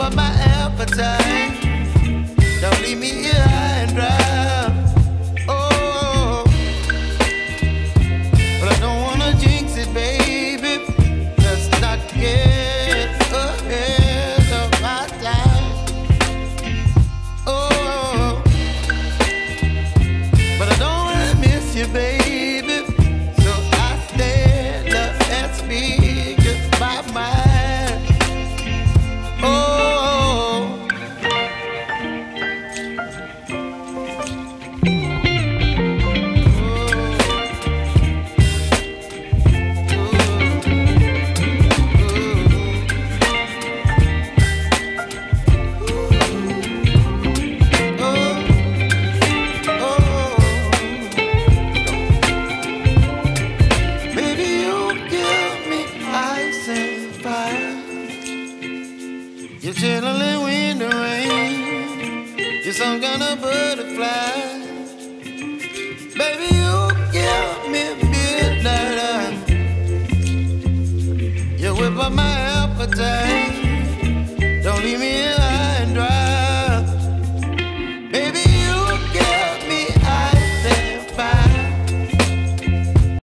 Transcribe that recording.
up my appetite. Don't leave me here high and dry. Oh, but I don't wanna jinx it, baby. Let's not get ahead of my time. Oh, but I don't wanna miss you, baby. So I stand up and speak just my mind. Oh. You're chilling when the rain. You're some kind of bird.